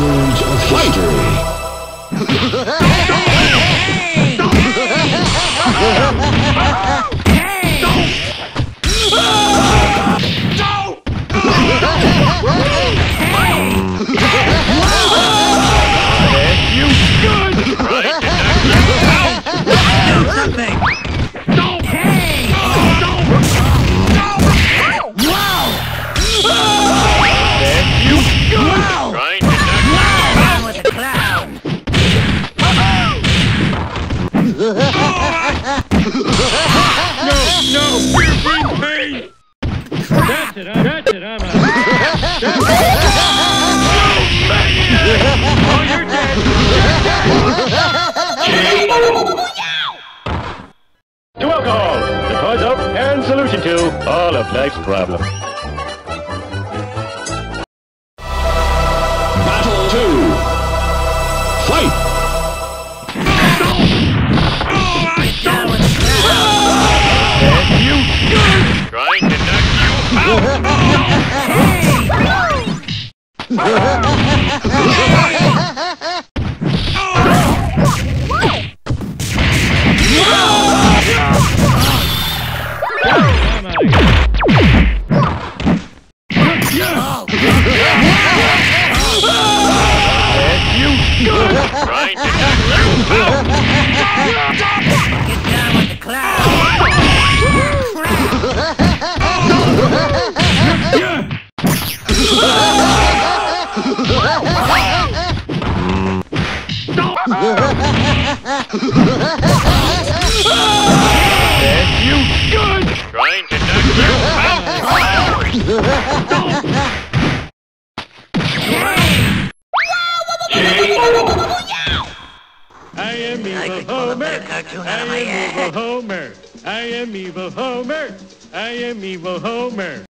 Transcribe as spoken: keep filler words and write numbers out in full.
stage of history. You good! Right? Do something! Don't! Hey! Don't! Wow! You good! Wow! Right? Wow! With the clown! No, no! We're in pain! That's it, I'm, that's it, I'm out. That's it! Oh, you're dead! To alcohol, the cause of and solution to all of life's problems. Battle two. Fight! You good! Trying to knock you out! You good! Trying to knock you out! Get down with the cloud! You good! Trying to knock you out! I am evil Homer. I am evil Homer. I am evil Homer. I am evil Homer.